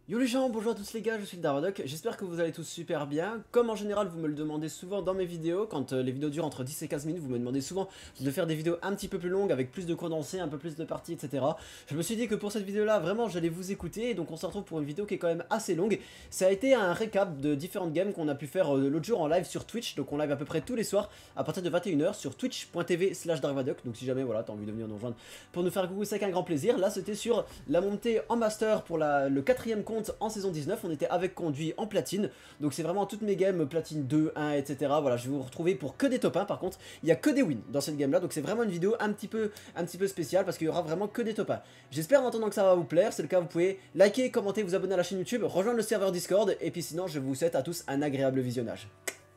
Yo les gens, bonjour à tous les gars, je suis le Darwadoc, j'espère que vous allez tous super bien. Comme en général vous me le demandez souvent dans mes vidéos, quand les vidéos durent entre 10 et 15 minutes, vous me demandez souvent de faire des vidéos un petit peu plus longues, avec plus de condensés, un peu plus de parties, etc. Je me suis dit que pour cette vidéo là, vraiment j'allais vous écouter, et donc on se retrouve pour une vidéo qui est quand même assez longue. Ça a été un récap de différentes games qu'on a pu faire l'autre jour en live sur Twitch, donc on live à peu près tous les soirs, à partir de 21 h sur twitch.tv/darwadoc, donc si jamais voilà, t'as envie de venir nous rejoindre pour nous faire coucou, c'est avec un grand plaisir. Là c'était sur la montée en master pour le 4ème compte en saison 19, on était avec conduit en platine, donc c'est vraiment toutes mes games platine 2, 1, etc. Voilà, je vais vous retrouver pour que des top 1, par contre il n'y a que des wins dans cette game là, donc c'est vraiment une vidéo un petit peu spéciale parce qu'il y aura vraiment que des top 1. J'espère en attendant que ça va vous plaire, c'est le cas vous pouvez liker, commenter, vous abonner à la chaîne YouTube, rejoindre le serveur Discord, et puis sinon je vous souhaite à tous un agréable visionnage.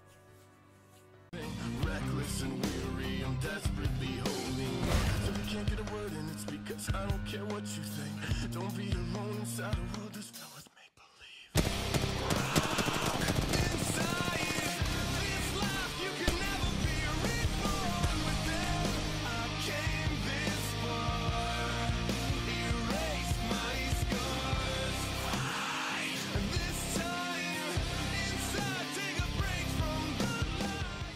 I don't care what you think. Don't be alone inside a world that's filled with make-believe. Inside this life you can never be reborn within. I came this far, erase my scars. This time inside, take a break from the light.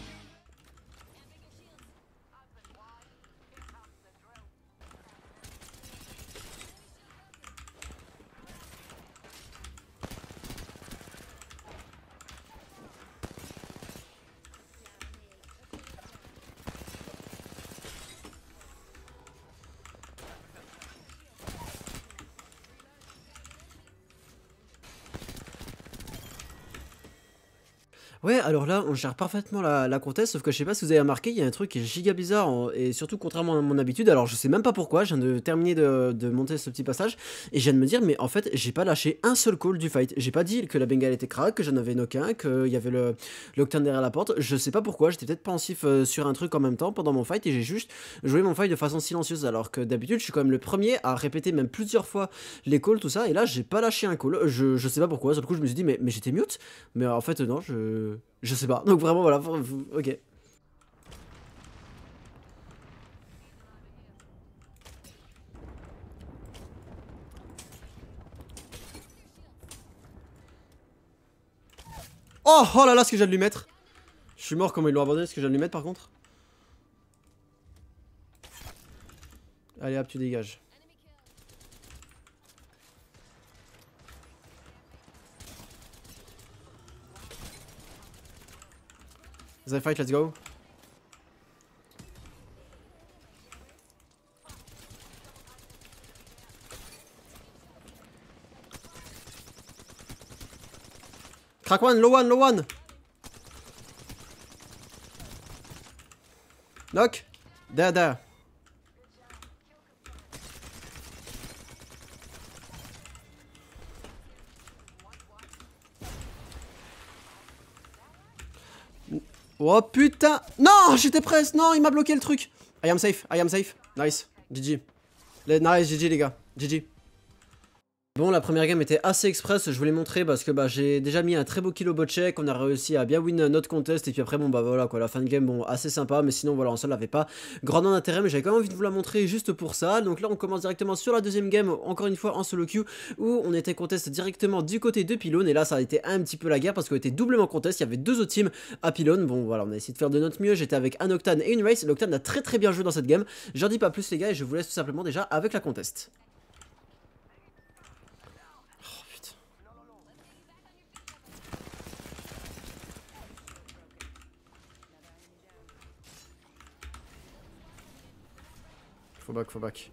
Ouais, alors là, on gère parfaitement la contest, sauf que je sais pas si vous avez remarqué, il y a un truc qui est giga bizarre, et surtout contrairement à mon habitude, alors je sais même pas pourquoi, je viens de terminer de monter ce petit passage, et je viens de me dire, mais en fait, j'ai pas lâché un seul call du fight, j'ai pas dit que la bengale était crack, que j'en avais knock un, qu'il y avait l'octane derrière la porte, je sais pas pourquoi, j'étais peut-être pensif sur un truc en même temps pendant mon fight, et j'ai juste joué mon fight de façon silencieuse, alors que d'habitude, je suis quand même le premier à répéter même plusieurs fois les calls, tout ça, et là, j'ai pas lâché un call, je sais pas pourquoi, sur le coup, je me suis dit, mais j'étais mute, mais en fait, non, je sais pas. Donc vraiment, voilà, ok. Oh là là, ce que j'ai de lui mettre. Je suis mort comment ils l'ont abandonné, ce que j'ai de lui mettre par contre. Allez hop, tu dégages. They fight, let's go. Crack one, low one, low one. Knock. There. Oh putain. Non, j'étais presque. Non, il m'a bloqué le truc. I am safe. Nice. GG. Nice, GG les gars. GG. Bon, la première game était assez express, je vous l'ai montré parce que bah, j'ai déjà mis un très beau kill au bot check, on a réussi à bien win notre contest, et puis après bon bah voilà quoi, la fin de game bon assez sympa, mais sinon voilà, en sol n'avait pas grandement d'intérêt, mais j'avais quand même envie de vous la montrer juste pour ça. Donc là on commence directement sur la deuxième game, encore une fois en solo queue, où on était contest directement du côté de Pylone, et là ça a été un petit peu la guerre parce qu'on était doublement contest, il y avait deux autres teams à Pylone. Bon voilà, on a essayé de faire de notre mieux, j'étais avec un Octane et une Race, l'Octane a très bien joué dans cette game, j'en dis pas plus les gars, et je vous laisse tout simplement déjà avec la contest. Faut back.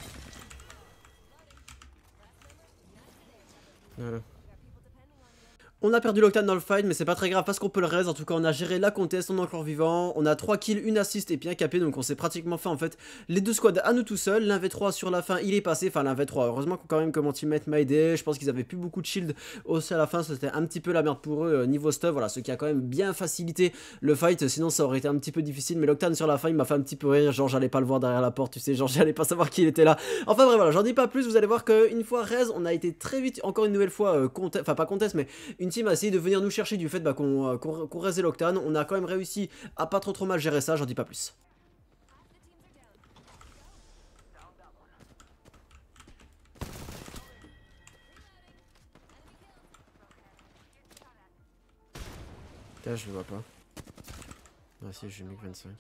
Voilà. On a perdu l'Octane dans le fight, mais c'est pas très grave parce qu'on peut le raise. En tout cas, on a géré la contest, on est encore vivant. On a 3 kills, une assist et puis un KP. Donc on s'est pratiquement fait en fait les 2 squads à nous tout seuls. L'un v3 sur la fin, il est passé. Enfin, l'un v3. Heureusement quand même que mon teammate m'a aidé. Je pense qu'ils avaient plus beaucoup de shield aussi à la fin. C'était un petit peu la merde pour eux niveau stuff. Voilà, ce qui a quand même bien facilité le fight. Sinon, ça aurait été un petit peu difficile. Mais l'Octane sur la fin, il m'a fait un petit peu rire. Genre, j'allais pas le voir derrière la porte, tu sais. Genre, j'allais pas savoir qui il était là. Enfin, bref, voilà, j'en dis pas plus. Vous allez voir qu'une fois raise, on a été très vite, encore une nouvelle fois, enfin, pas contest, mais une team a essayé de venir nous chercher du fait bah, qu'on raisait l'Octane. On a quand même réussi à pas trop mal gérer ça, j'en dis pas plus. Putain, je le vois pas. Ah si, j'ai mis que 25.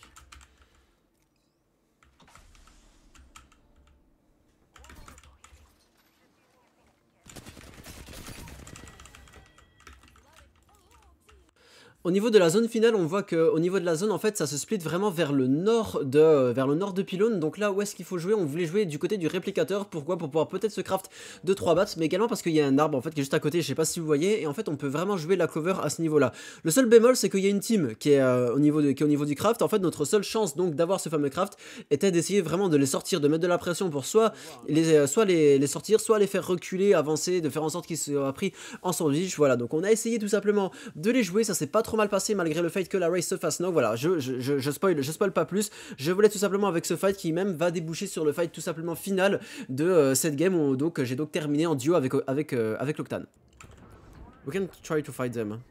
Au niveau de la zone finale, on voit que au niveau de la zone, en fait, ça se split vraiment vers le nord de Pylone. Donc là, où est-ce qu'il faut jouer? On voulait jouer du côté du réplicateur. Pourquoi? Pour pouvoir peut-être se craft 2-3 bats, mais également parce qu'il y a un arbre en fait qui est juste à côté. Je sais pas si vous voyez, et en fait, on peut vraiment jouer la cover à ce niveau-là. Le seul bémol, c'est qu'il y a une team qui est, au niveau du craft. En fait, notre seule chance donc d'avoir ce fameux craft était d'essayer vraiment de les sortir, de mettre de la pression pour soit les sortir, soit les faire reculer, avancer, de faire en sorte qu'ils soient pris en sandwich. Voilà, donc on a essayé tout simplement de les jouer. Ça s'est pas trop mal passé malgré le fait que la race se fasse knock. Voilà, je spoil pas plus. Je voulais tout simplement avec ce fight qui même va déboucher sur le fight tout simplement final de cette game où donc j'ai donc terminé en duo avec l'Octane. We can try to fight them.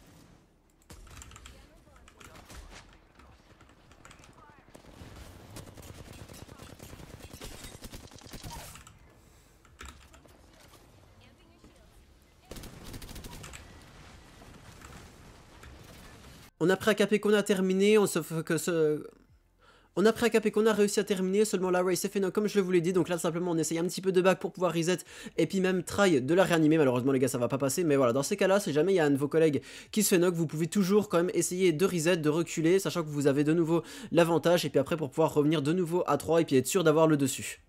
On a pris un KP qu'on a terminé, sauf que on a pris un KP qu'on a réussi à terminer, seulement la race s'est fait knock comme je vous l'ai dit, donc là simplement on essaye un petit peu de back pour pouvoir reset et puis même try de la réanimer. Malheureusement les gars ça va pas passer, mais voilà, dans ces cas là si jamais il y a un de vos collègues qui se fait knock, vous pouvez toujours quand même essayer de reset, de reculer, sachant que vous avez de nouveau l'avantage et puis après pour pouvoir revenir de nouveau à 3 et puis être sûr d'avoir le dessus.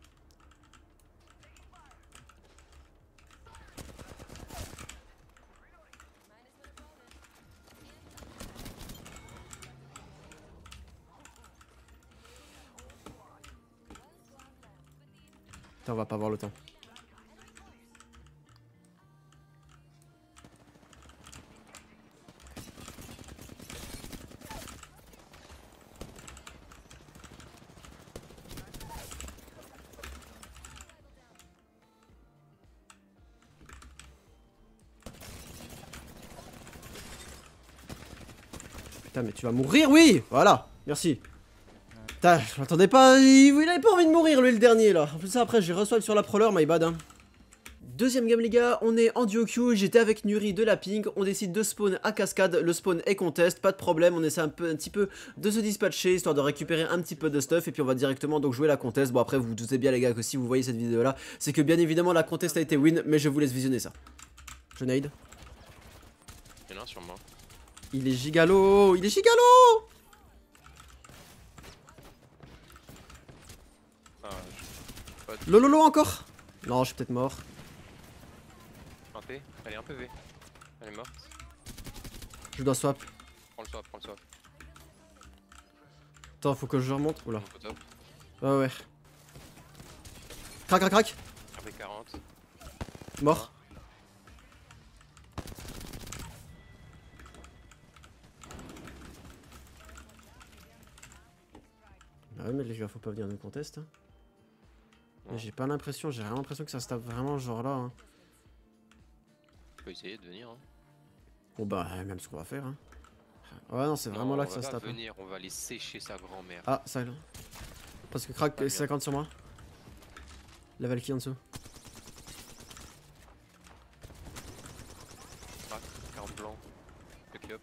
Putain, on va pas avoir le temps. Putain, mais tu vas mourir, oui. Voilà, merci. Putain, je m'attendais pas, il avait pas envie de mourir lui le dernier là. En plus après j'ai reçu sur la proleur, my bad hein. Deuxième game les gars, on est en duo queue, j'étais avec Nuri de la ping, on décide de spawn à cascade, le spawn est contest, pas de problème, on essaie un petit peu de se dispatcher, histoire de récupérer un petit peu de stuff, et puis on va directement donc jouer la contest. Bon après vous vous doutez bien les gars que si vous voyez cette vidéo là, c'est que bien évidemment la contest a été win, mais je vous laisse visionner ça. Je nade. Il y en a un sur moi. Il est gigalo, il est gigalo. Lololo encore. Non, je suis peut-être mort. Un P, elle est un peu V. Elle est morte. Je dois swap. Prends le swap, prends le swap. Attends, faut que je remonte. Oula. Top. Ouais, ouais. Crac, crac, crac. RP 40. Mort. Bah ouais, mais les gars, faut pas venir nous contest. Hein. J'ai pas l'impression, j'ai vraiment l'impression que ça se tape vraiment genre là. Hein. On peut essayer de venir. Hein. Bon bah, même ce qu'on va faire. Hein. Ouais, non, c'est vraiment là que ça se tape. Venir, on va aller sécher sa grand-mère. Ah, ça là. Parce que crack 50 sur moi. La Valkyrie en dessous. Crack, 40 blanc. Pick up.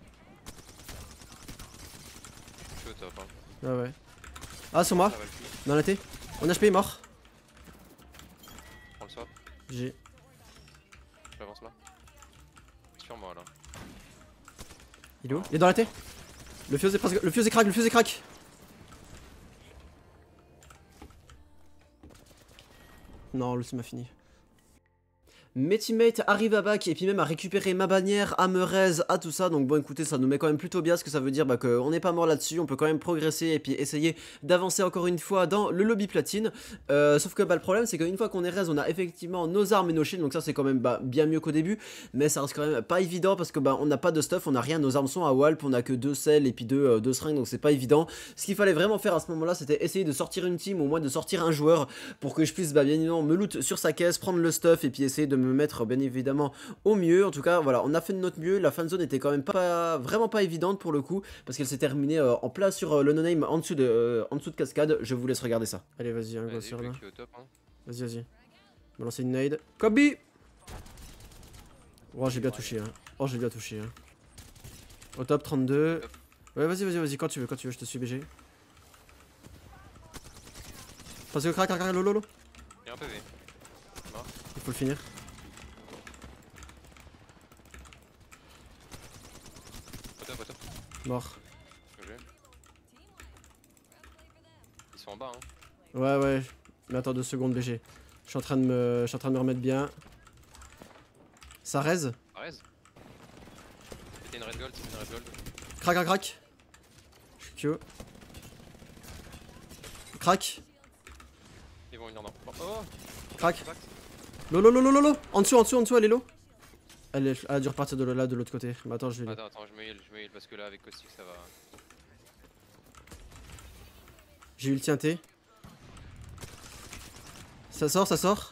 Je suis au top. Hein. Ouais, ouais. Ah, sur moi. Dans la T. On a HP mort. Prends le swap. J'ai. J'avance là. Sur moi là. Il est où? Il est dans la T. Le fuse est presque. Le fuse est crack, le fuse est crack. Non, le sim a fini. Mes teammates arrivent à back et puis même à récupérer ma bannière, à me raise, à tout ça. Donc bon écoutez, ça nous met quand même plutôt bien, ce que ça veut dire qu'on n'est pas mort là-dessus. On peut quand même progresser et puis essayer d'avancer encore une fois dans le lobby platine. Sauf que le problème c'est qu'une fois qu'on est raise, on a effectivement nos armes et nos shields. Donc ça c'est quand même bien mieux qu'au début. Mais ça reste quand même pas évident parce que on n'a pas de stuff, on n'a rien. Nos armes sont à Walp, on a que 2 selles et puis 2 seringues. Donc c'est pas évident. Ce qu'il fallait vraiment faire à ce moment là, c'était essayer de sortir une team, ou au moins de sortir un joueur pour que je puisse bien évidemment me loot sur sa caisse, prendre le stuff et puis essayer de me mettre bien évidemment au mieux. En tout cas voilà, on a fait de notre mieux. La fan zone était quand même vraiment pas évidente pour le coup, parce qu'elle s'est terminée en plein sur le no-name en dessous de cascade. Je vous laisse regarder ça. Allez vas-y, un go sur là. Vas-y, vas-y. Balancer une nade. Kobe. Oh j'ai bien touché hein. Oh j'ai bien touché hein. Au top 32. Ouais vas-y quand tu veux, je te suis BG. Parce que crac lolo. Il y a un PV. Il faut le finir. Mort. Ils sont en bas hein. Ouais. Mais attends 2 secondes BG. Je suis en train de me remettre bien. Ça raise. Ça raise. C'était une red gold, Crac. Je suis Q. Crac. Ils vont venir dans. Oh. Crac. Lolo. En dessous, elle est low. Elle a dû repartir de là, de l'autre côté. Mais attends, je vais. Attends, je me heal parce que là, avec Caustic, ça va. J'ai eu le tien T. Ça sort.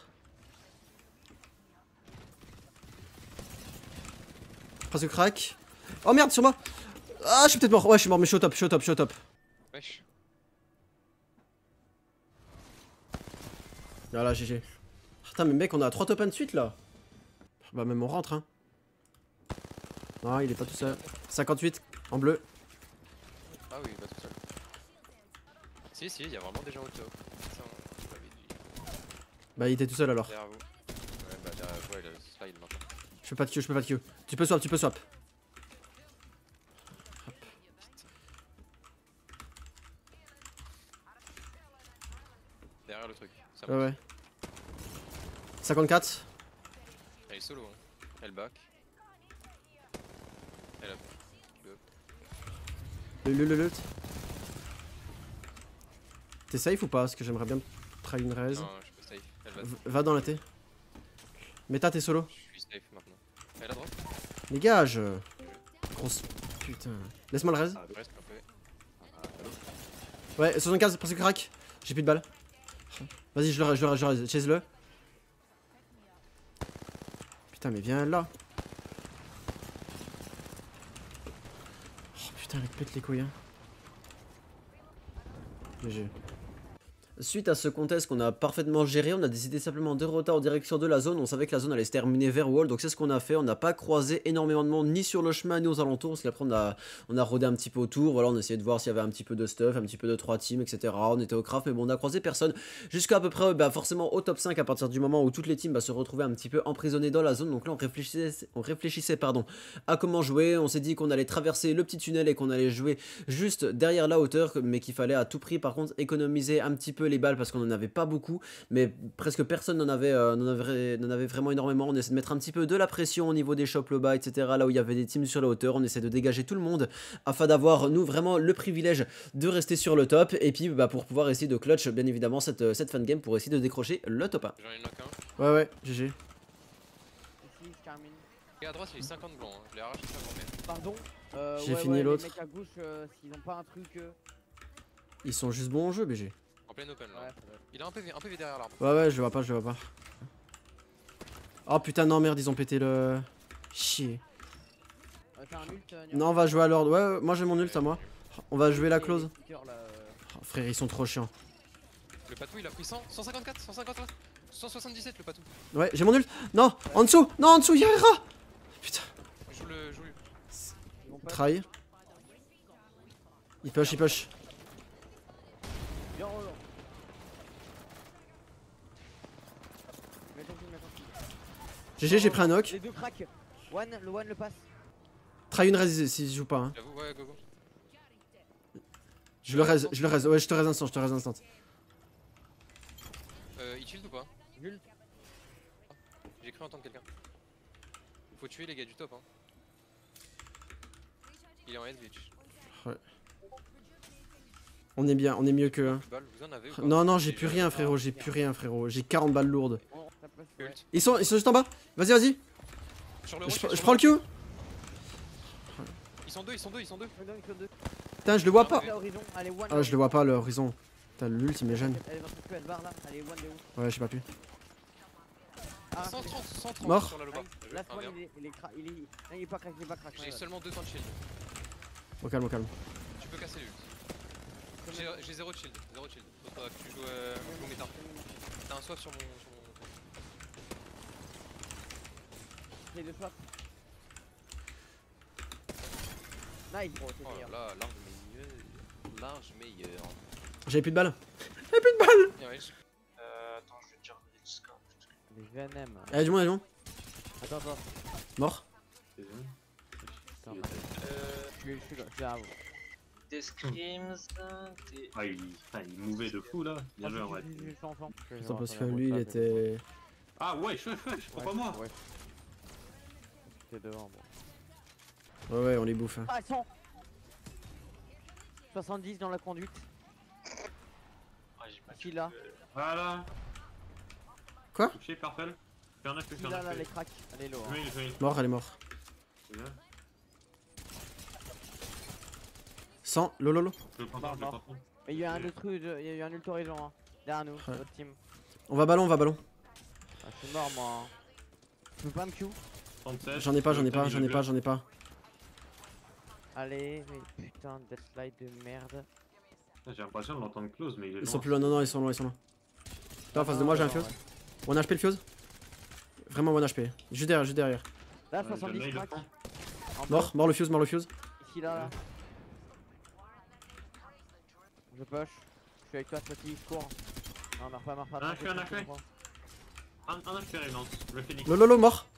Presque crack. Oh merde, sur moi. Ah, je suis peut-être mort. Ouais, je suis mort, mais je suis au top. Wesh. Voilà, GG. Putain, mais mec, on a 3 top 1 de suite là. Bah, même on rentre, hein. Non, il est pas tout seul. 58 en bleu. Ah oui, pas tout seul. Si, il y a vraiment des gens au top. Ça, on l'avait dit. Bah, il était tout seul alors. Derrière vous. Ouais, bah derrière vous, il a slide maintenant. Je peux pas de Q. Tu peux swap. Hop. Derrière le truc. Ça Ouais. 54. Elle est solo, hein. Elle back. Elle a. Le. T'es safe ou pas? Parce que j'aimerais bien try une raise. Non, je suis pas safe. Elle va. Va dans la T. Meta, t'es solo. Je suis safe maintenant. Elle a droite. Dégage. Grosse putain. Laisse-moi le raise. Reste un peu. Ouais, 75, presque crack. J'ai plus de balles. Vas-y, je le raise. Chase-le. Putain, mais viens là. Oh putain, elle pète les couilles. Hein. GG. Suite à ce contest qu'on a parfaitement géré, on a décidé simplement de retarder en direction de la zone. On savait que la zone allait se terminer vers wall, donc c'est ce qu'on a fait. On n'a pas croisé énormément de monde ni sur le chemin ni aux alentours, parce qu'après on a rodé un petit peu autour. Voilà, on essayait de voir s'il y avait un petit peu de stuff, un petit peu de 3 teams, etc. On était au craft, mais bon, on a croisé personne jusqu'à peu près forcément au top 5 à partir du moment où toutes les teams se retrouvaient un petit peu emprisonnées dans la zone. Donc là on réfléchissait à comment jouer. On s'est dit qu'on allait traverser le petit tunnel et qu'on allait jouer juste derrière la hauteur, mais qu'il fallait à tout prix par contre économiser un petit peu les balles parce qu'on n'en avait pas beaucoup, mais presque personne n'en avait vraiment énormément. On essaie de mettre un petit peu de la pression au niveau des shops le bas, etc. Là où il y avait des teams sur la hauteur, on essaie de dégager tout le monde afin d'avoir nous vraiment le privilège de rester sur le top et puis pour pouvoir essayer de clutch bien évidemment cette fan game pour essayer de décrocher le top 1. J'en ai knock un. Ouais, GG. Ici, je termine. Et à droite, il y a 50 blancs. Hein. Je l'ai arraché ça pour mettre. Pardon. J'ai fini l'autre. Les mecs à gauche, s'ils ont pas un truc. Ils sont juste bons en jeu, BG. En plein open là. Ouais, il a un PV derrière l'arbre. Ouais, je le vois pas. Oh putain, non, merde, ils ont pété le. Chier. T'as un ult, non, on va jouer à l'ordre. Ouais, moi j'ai mon ult à moi. On va jouer la close. Oh, frère, ils sont trop chiants. Le patou il a pris 154, 177 le patou. Ouais, j'ai mon ult. Non, en dessous, il y a un rat. Putain. Joue le. Try. Il push. GG, j'ai pris un knock. Les deux cracks. Le one le passe. Try une raise si je joue pas. Hein. J'avoue, ouais, go. Je le raise. Ouais, je te raise instant. Il shield ou pas? Nul. J'ai cru entendre quelqu'un. Faut tuer les gars du top hein. Il est en head glitch. On est bien, on est mieux que. Balles, vous en avez ou pas? Non, non, j'ai plus rien, frérot. J'ai plus rien, frérot. J'ai 40 balles lourdes. Bon, ça peut se faire. Ult. Ils sont juste en bas. Vas-y, vas-y. Sur le Je rocher, sur prends le Q. Ils sont deux. Ils sont deux. Putain, je le vois pas. À l'horizon. Allez, one. Ah, je le vois pas, l'horizon. Putain, l'ult, il m'est jeune. Elle va se barre là. Allez, one de ouf. Ouais, j'ai pas pu. Ah, 130 Mort. sur la loba. là, Ah, merde. il est crack. Non, il est pas crack, il est pas crack. J'ai seulement 2 temps de shield. Au calme, au calme. Tu peux casser l'ult. J'ai 0 de shield. 0 de shield. Faut pas que tu joues long méta. T'as un swap sur mon. J'ai deux swaps. Nice, bro, c'est Oh meilleur. là, large meilleur. Large meilleur. J'avais plus de balles. J'avais plus de balles. Bien riche. Attends, je vais te dire les scans. Les VNM. Allez, du moins, allez, du moins. Attends. Mort. Attends. Je suis là, vous. Des scrims, des. Ah, il mouvait de fou là. Bien joué en vrai. Attends, parce que lui, il était. Ah ouais, pourquoi moi? Ouais. T'es devant, bon. Ouais, on les bouffe. Ah, 100 70 dans la conduite. Ah, j'ai pas Ici, là. Voilà. Quoi? Touché, parfait. Fais un Ici, là, les cracks. Allez, low. Je vais. Mort, elle est mort. 100, lolo. Je le prends Mort, pas, je le mort. prends pas. Mais il y a un autre, il y a eu un ult horizon, hein. Derrière nous, Ouais. notre team. On va ballon, on va ballon. Ah, je suis mort, moi. Hein. Je peux pas me Q. 37. J'en ai pas, j'en ai pas, j'en ai pas, j'en ai pas. Allez, mais putain, death slide de merde. J'ai l'impression de l'entendre close, mais il est Ils sont loin. plus loin, non, non, ils sont loin, ils sont loin. Là, en face de moi, j'ai un fuse. One HP le fuse. Vraiment one HP. Juste derrière, juste derrière. Là, Ouais, 70 jamais il le crack. prend. En Mort, mort le fuse, mort le fuse. bas. Ici, là. Je push. Je suis avec toi, Spotty, je cours. Non, on a pas, Un HP, un HP. Un HP révélance. Le phoenix. Lolo, mort.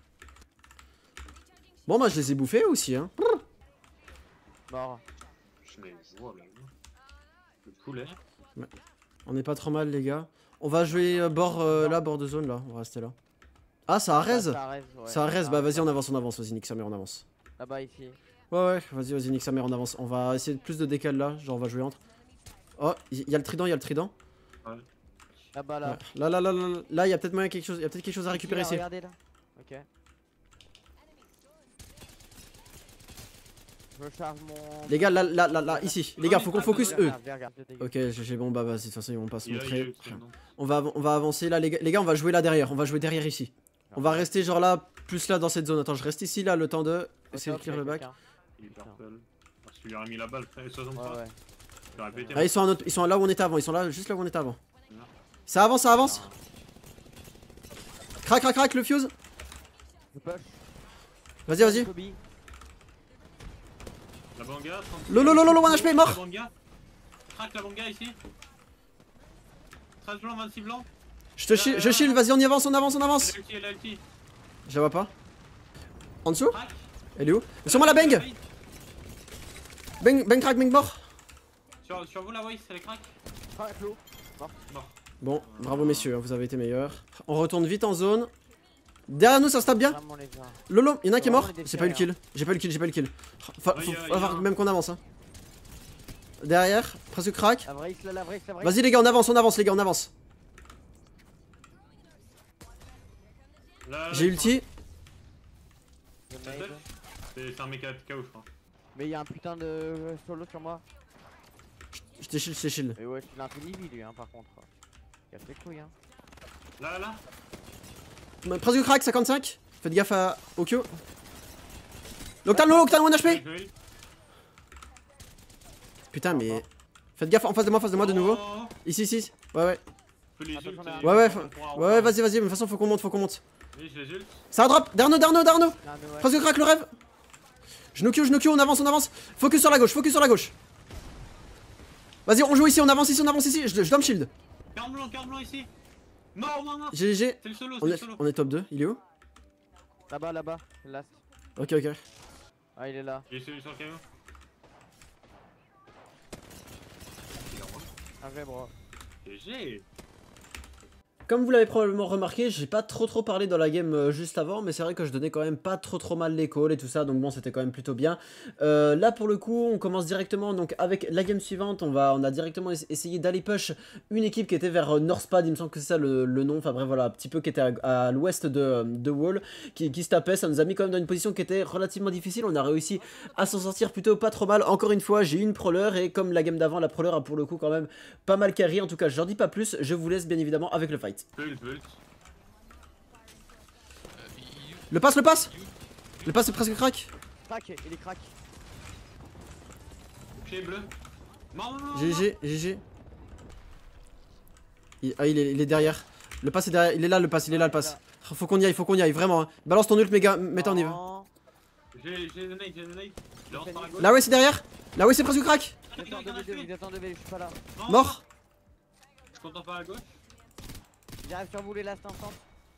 Bon, bah, je les ai bouffés aussi, hein. Mort. Je les vois là. Le poulet. On est pas trop mal, les gars. On va jouer bord, là, bord de zone, là. On va rester là. Ah, ça a raise. Ça a raise. Bah, vas-y, on avance, vas-y, nique sa mère, on avance. Là-bas, ici. Ouais, vas-y, nique sa mère, on avance. On va essayer de plus de décal là. Genre, on va jouer entre. Oh, il y a le trident, il y a le trident. Là-bas, là. Ouais. Là, il y a peut-être moyen quelque chose. Il y a peut-être quelque chose à récupérer ici. Regardez là. Ok. Je charge mon. Les gars, là, ici. Les gars, faut qu'on focus eux. Regarde. Ok, j'ai bon, bah vas-y, de toute façon, ils vont pas se Il a montrer. eu, c'est bon. On va avancer là, les gars, on va jouer là derrière. On va jouer derrière ici. On va rester genre là, plus là dans cette zone. Attends, je reste ici là, le temps de essayer de clear le back. Il est purple. Parce qu'il lui aurait mis la balle, frère, 63. Ouais. J'aurais pété. Ah, ils sont là où on était avant. Ils sont là, juste là où on était avant. Ça avance, ça avance. Crac, le fuse. Je push. Vas-y. Kobe. La banga, 30. Lolo, one HP, mort. La banga. Crac la banga ici. 13 blancs, 26 blancs. Je shield, vas-y, on y avance. Elle a ulti. Je la vois pas. En dessous? Crac. Elle est où? Sur moi la bang! Bang crack, bang mort! Sur vous la voice, elle est crack. Crack l'eau. Mort. Bon, bravo messieurs, vous avez été meilleurs. On retourne vite en zone. Derrière nous, ça se tape bien. Vraiment, les gars. Lolo, y'en a un qui est mort. Vraiment, J'ai pas eu le kill. J'ai pas eu le kill. Faut avoir même qu'on avance. Hein. Derrière, presque crack. La vraie, la vraie. Vas-y les gars, on avance les gars, on avance. Là, J'ai ulti. Je nade. C'est un méca KO, je crois. Mais il y a un putain de solo sur moi. Je t'ai shield. Et ouais, il a un peu nibi lui, hein, par contre. Casse les couilles, hein. Là. Presque crack, 55. Faites gaffe au Q. Octane 1 HP. Putain, mais. Faites gaffe en face de moi de nouveau. Ici. Ouais. Ouais, vas-y, mais de toute façon, faut qu'on monte. Oui, je les ult. Ça drop. Derno. Ouais. Presque crack le rêve. Je nous Q, on avance. Focus sur la gauche. Vas-y, on joue ici, on avance ici. Je dois me shield. Carte blanc ici. Mort. GG. C'est le solo, On est top 2. Il est où? Là-bas, c'est le last. Ok. Ah, il est là. Il est sur le camion. Un vrai bro. GG. Comme vous l'avez probablement remarqué, j'ai pas trop parlé dans la game juste avant, mais c'est vrai que je donnais quand même pas trop mal les calls et tout ça, donc bon, c'était quand même plutôt bien. Là pour le coup, on commence directement donc avec la game suivante. On a directement essayé d'aller push une équipe qui était vers Northpad, il me semble que c'est ça le nom, enfin bref voilà, un petit peu qui était à l'ouest de Wall, qui se tapait. Ça nous a mis quand même dans une position qui était relativement difficile. On a réussi à s'en sortir plutôt pas trop mal. Encore une fois, j'ai eu une prowler et comme la game d'avant, la prowler a pour le coup quand même pas mal carry. En tout cas, je n'en dis pas plus, je vous laisse bien évidemment avec le fight. Le pass Le pass est presque crack. Crack, il est crack. Clé bleu. Mort. GG. Il est derrière. Le pass est derrière, il est là le pass, Faut qu'on y aille, vraiment. Hein. Balance ton ult, méga, mets-toi en niveau. J'ai le nade. Là ouais c'est derrière. Là ouais c'est presque crack. Vous êtes en 2v2, je suis pas là. Mort. Je t'entends pas à gauche. J'arrive sur vous les last instant.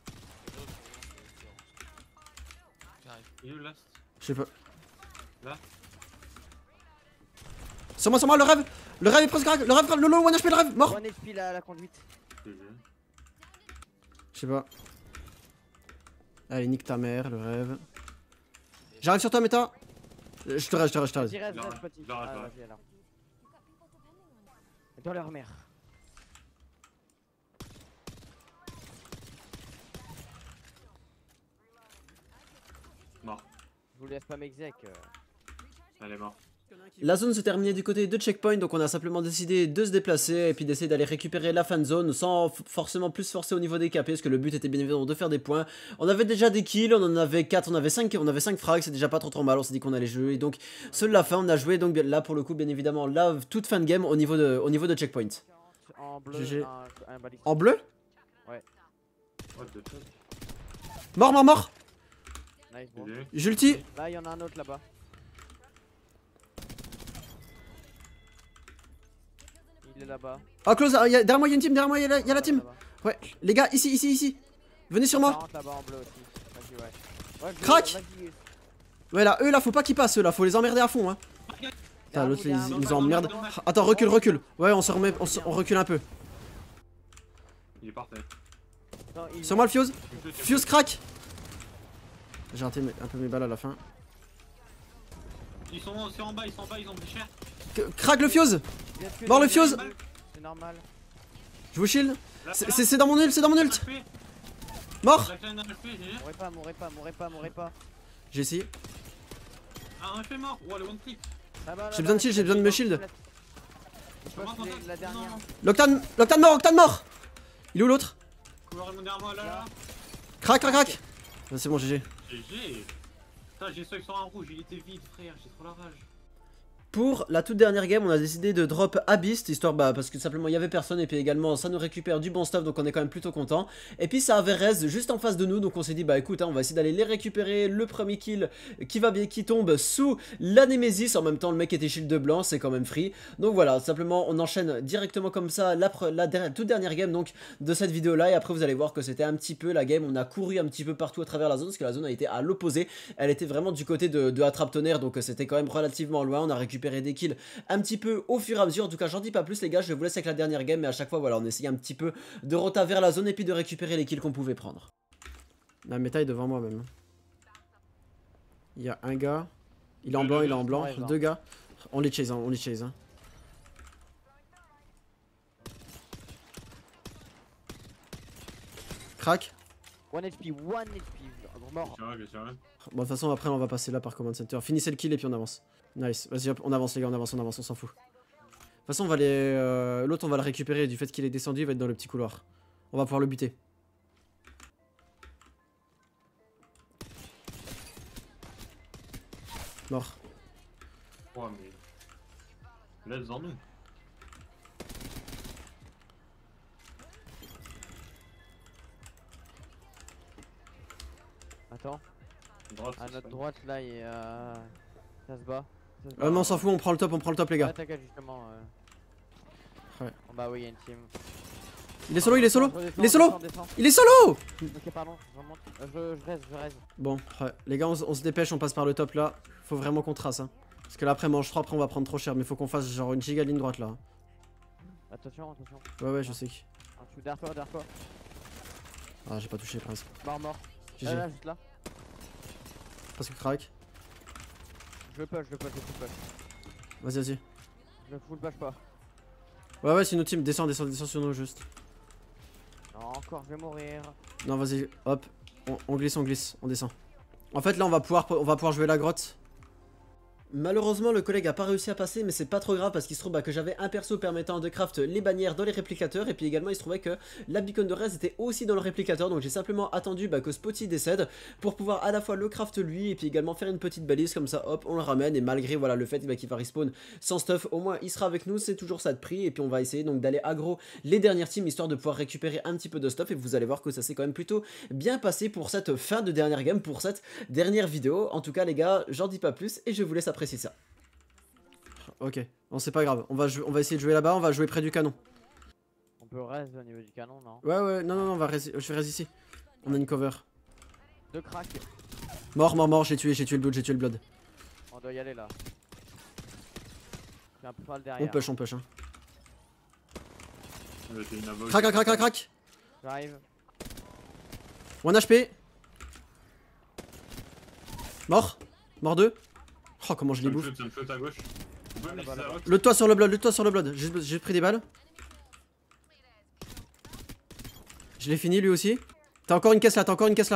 Il est où last? Je sais pas. Là. Sur moi, le rêve est presque crack, le low, 1 HP, le rêve, mort. 1 HP la conduite. Je sais pas. Allez, nique ta mère, le rêve. J'arrive sur toi, méta. Je te reste. Vas-y, reste, petit. Ah, vas-y alors. Dans leur mère. Mort. Je vous laisse pas m'exec. Elle est morte. La zone se terminait du côté de checkpoint, donc on a simplement décidé de se déplacer et puis d'essayer d'aller récupérer la fan zone sans forcément plus forcer au niveau des KP, parce que le but était bien évidemment de faire des points. On avait déjà des kills, on en avait 4, on avait 5 frags, c'est déjà pas trop mal, on s'est dit qu'on allait jouer, donc seule la fin on a joué, donc là pour le coup bien évidemment la toute fin de game au niveau de checkpoint. En bleu, GG. un baliste. En bleu? Ouais. What the fuck? Mort. Nice, bon. J'ulti. Là, il y en a un autre là-bas. Il est là-bas. Oh close, derrière moi il y a une team, derrière moi il y a la team. Ouais, les gars, ici. Venez sur moi. Là-bas en bleu aussi. Vas-y, ouais. Crac. Ouais là, eux là, faut pas qu'ils passent, eux là, faut les emmerder à fond hein. Putain, l'autre ils nous emmerdent. Attends, recule. Ouais, on se remet, on recule un peu. Il est parfait. Sur moi le Fuse. Fuse crack. J'ai raté un peu mes balles à la fin. Ils sont en bas, ils ont pris cher. Crack le Fuse. Mort le Fuse. C'est normal. Je vous shield. C'est dans mon ult, Mort. Mourrez pas. J'ai essayé. Ah, un fait mort. Ouais, le one click. J'ai besoin de shield, j'ai besoin de me shield. La dernière. Octane mort. Il est où l'autre? Couloir derrière moi, là. Crac. C'est bon, GG. GG. Putain, j'ai ceux qui sont en rouge, il était vide, frère, j'ai trop la rage. Pour la toute dernière game, on a décidé de drop Abyss, histoire parce que simplement il y avait personne et puis également ça nous récupère du bon stuff, donc on est quand même plutôt content. Et puis ça avait Rez juste en face de nous, donc on s'est dit bah écoute, hein, on va essayer d'aller les récupérer. Le premier kill qui tombe sous la Nemesis, en même temps le mec était shield de blanc, c'est quand même free. Donc voilà, simplement on enchaîne directement comme ça la toute dernière game donc de cette vidéo là, et après vous allez voir que c'était un petit peu la game, on a couru un petit peu partout à travers la zone, parce que la zone a été à l'opposé, elle était vraiment du côté de Attrape Tonnerre, donc c'était quand même relativement loin, on a récupéré des kills un petit peu au fur et à mesure. En tout cas j'en dis pas plus les gars, je vous laisse avec la dernière game, mais à chaque fois voilà on essayait un petit peu de rota vers la zone et puis de récupérer les kills qu'on pouvait prendre. La méta est devant moi même. Il y a un gars, il est en blanc, Ouais, deux gars, on les chase hein. Crac. 1 HP, mort. Bien sûr. Bon de toute façon après on va passer là par command center, finissez le kill et puis on avance. Nice, vas-y hop, on avance les gars, on avance, on s'en fout. De toute façon on va l'autre on va le récupérer, du fait qu'il est descendu il va être dans le petit couloir. On va pouvoir le buter. Mort. Ouais mais... Laisse-en nous. Attends. Droite, À notre droite là, il y a... Ça se bat. Non on s'en fout, on prend le top les gars. Ouais, t'inquiète justement. Ouais. Bah oui, il y a une team. Il est solo, il est solo. Ok, pardon, je remonte. Je reste. Bon, ouais. Les gars, on se dépêche, on passe par le top là. Faut vraiment qu'on trace. Hein. Parce que là, après, manche 3, après, on va prendre trop cher. Mais faut qu'on fasse genre une giga ligne droite là. Attention. Ouais, je sais. Je suis derrière toi. Ah, j'ai pas touché presque. Mort. GG. Là, juste là. Presque crack. Je push, je full push. Vas-y, vas-y. Je full push pas. Ouais, c'est une autre team. Descends sur nous juste. Non, encore, je vais mourir. Non, vas-y, hop. On glisse, on descend. En fait, là, on va pouvoir jouer la grotte. Malheureusement, le collègue a pas réussi à passer, mais c'est pas trop grave parce qu'il se trouve que j'avais un perso permettant de craft les bannières dans les réplicateurs. Et puis également, il se trouvait que la beacon de raise était aussi dans le réplicateur. Donc j'ai simplement attendu que Spotty décède pour pouvoir à la fois le craft lui et puis également faire une petite balise comme ça. Hop, on le ramène. Et malgré voilà le fait qu'il va respawn sans stuff, au moins il sera avec nous. C'est toujours ça de prix. Et puis on va essayer donc d'aller aggro les dernières teams histoire de pouvoir récupérer un petit peu de stuff. Et vous allez voir que ça s'est quand même plutôt bien passé pour cette fin de dernière game, pour cette dernière vidéo. En tout cas, les gars, j'en dis pas plus et je vous laisse apprécier ça. Ok, bon c'est pas grave, on va essayer de jouer là-bas, on va jouer près du canon. On peut raise au niveau du canon, non? Ouais, non, on va je vais raise ici. On a une cover. Deux cracks. Mort, j'ai tué le blood. On doit y aller là. J'ai un peu pas le derrière. On push hein. J'ai une avoc. Crac. J'arrive. 1 HP. Mort 2. Oh comment je les bouffe. Ça me flotte à gauche. On peut me laisser la rock. Le toit sur le blood, j'ai pris des balles. Je l'ai fini lui aussi. T'as encore une caisse là,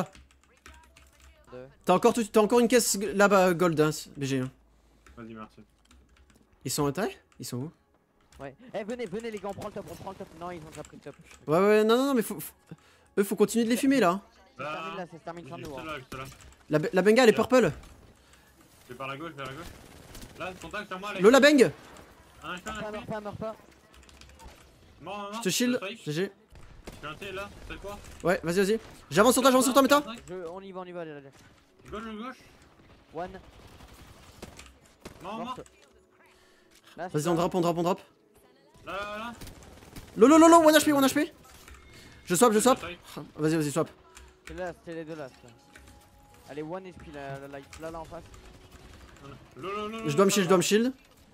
T'as encore une caisse là-bas gold hein, BG hein. Vas-y, merci. Ils sont à taille? Ils sont où? Ouais. Eh venez les gars, on prend le top. Non, ils ont déjà pris le top. Ouais, non, mais faut continuer de les fumer là. Ça se termine sans nous. La benga elle est purple. Je vais vers la gauche. Là, contact sur moi. Lola bang. Meurs pas. Mort. Je te shield. GG. Je suis un T là, c'est quoi? Ouais, vas-y. J'avance sur toi, méta. On y va, là. Gauche. One. Mort. Vas-y, on drop. Là. Lolo, 1 HP. Je swap. Vas-y, swap. C'est les deux là. Allez, one HP là en face. Je dois me shield.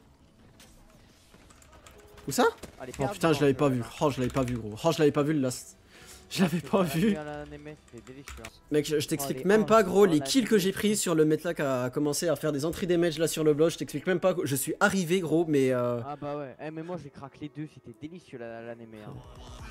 Où ça? Allez, Oh putain, je l'avais pas vu. Oh, je l'avais pas vu, gros. Oh, je l'avais pas vu le last. Je l'avais pas vu. Mec, je t'explique même pas, gros, les kills que j'ai pris sur le meta qui a commencé à faire des entrées damage là sur le blog. Je t'explique même pas. Je suis arrivé, gros, mais. Ah bah ouais. Eh, mais moi j'ai craqué les deux. C'était délicieux l'anémé. Hein.